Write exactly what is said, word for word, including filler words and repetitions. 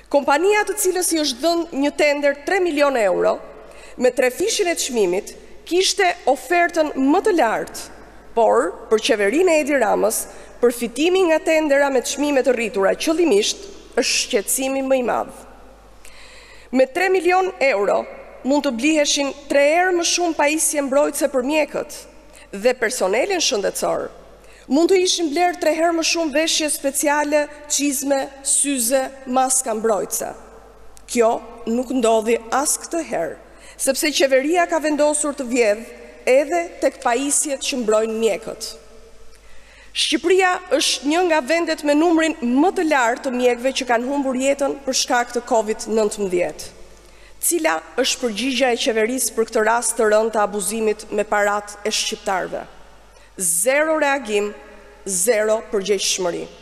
Kompania të cilës i është dhënë një tender tre milion euro, me tre fishin e çmimit, kishte ofertën më të lartë, por për qeverinë e Edi Ramës, përfitimi nga tendera me çmime të rritura qëllimisht është shqetësimi më i madh. Me tre milion euro mund të bliheshin tre herë më shumë pajisje mbrojtëse për mjekët dhe personelin shëndetësor. Mund të ishin blerë tre herë më shumë veshje speciale, çizme, syze, maska mbrojtëse. Kjo nuk ndodhi as këtë herë, sepse qeveria ka vendosur të vjedh edhe tek pajisjet që mbrojnë mjekët. Shqipëria është një nga vendet me numrin më të lartë të mjekëve që kanë humbur jetën për shkak të kovid nëntëmbëdhjetë. Cila është përgjigjja e qeverisë për këtë rast të rënd të abuzimit me parat e shqiptarëve? Zero reagim, zero përgjegjshmëri.